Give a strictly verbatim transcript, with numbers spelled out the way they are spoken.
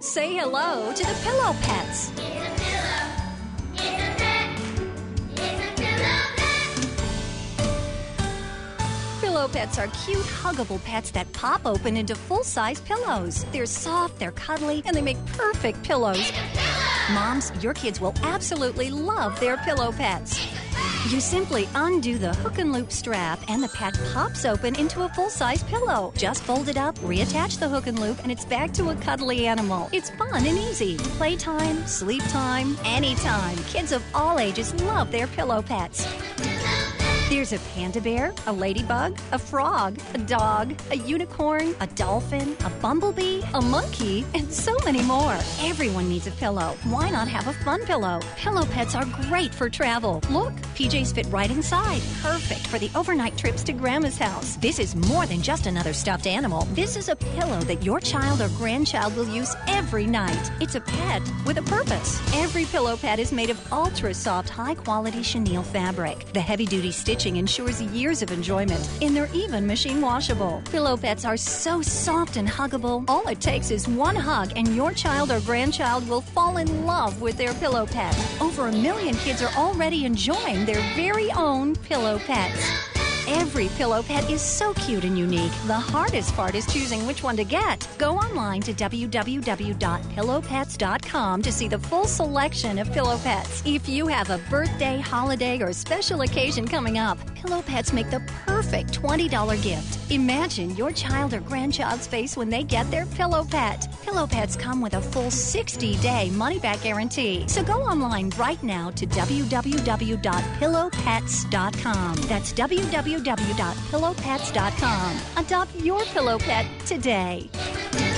Say hello to the Pillow Pets. It's a pillow. It's a pet. It's a pillow pet. Pillow Pets are cute, huggable pets that pop open into full-size pillows. They're soft, they're cuddly, and they make perfect pillows. It's a pillow. Moms, your kids will absolutely love their Pillow Pets. You simply undo the hook and loop strap and the pet pops open into a full-size pillow. Just fold it up, reattach the hook and loop, and it's back to a cuddly animal. It's fun and easy. Playtime, sleep time, anytime. Kids of all ages love their Pillow Pets. There's a panda bear, a ladybug, a frog, a dog, a unicorn, a dolphin, a bumblebee, a monkey, and so many more. Everyone needs a pillow. Why not have a fun pillow? Pillow Pets are great for travel. Look, P Js fit right inside. Perfect for the overnight trips to Grandma's house. This is more than just another stuffed animal. This is a pillow that your child or grandchild will use every night. It's a pet with a purpose. Every Pillow Pet is made of ultra-soft, high-quality chenille fabric. The heavy-duty stitching ensures years of enjoyment, and they're even machine washable. Pillow Pets are so soft and huggable. All it takes is one hug, and your child or grandchild will fall in love with their Pillow Pet. Over a million kids are already enjoying their very own Pillow Pets. Every Pillow Pet is so cute and unique. The hardest part is choosing which one to get. Go online to w w w dot pillow pets dot com to see the full selection of Pillow Pets. If you have a birthday, holiday, or special occasion coming up, Pillow Pets make the perfect twenty dollars gift. Imagine your child or grandchild's face when they get their Pillow Pet. Pillow Pets come with a full sixty-day money-back guarantee. So go online right now to w w w dot pillow pets dot com. That's w w w dot pillow pets dot com. Adopt your Pillow Pet today.